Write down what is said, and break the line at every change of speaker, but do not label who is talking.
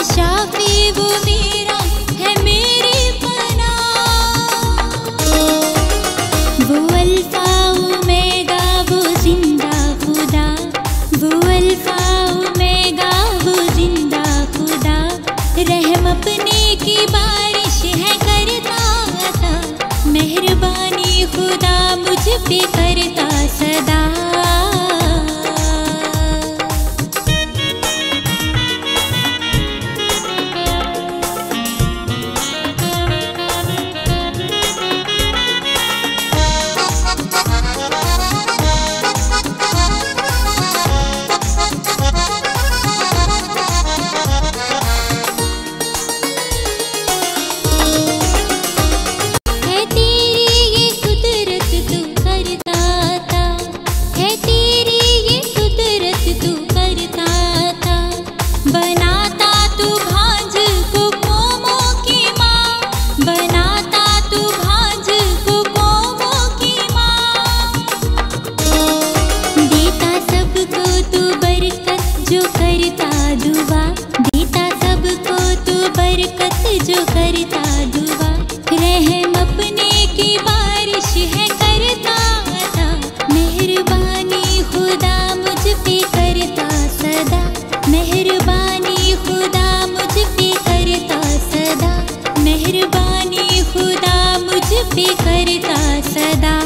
शाफी वो मेरा है मेरी पनाह। वो अल्फा ओमेगा वो जिंदा खुदा, वो अल्फा ओमेगा वो जिंदा खुदा। रहम अपने की बारिश है करता अता, मेहरबानी खुदा मुझ पे करता सदा। जो करता दुआ, रहम अपने की बारिश है करता अता, मेहरबानी खुदा मुझ पे करता सदा। मेहरबानी खुदा मुझ पे करता सदा, मेहरबानी खुदा मुझ पे करता सदा।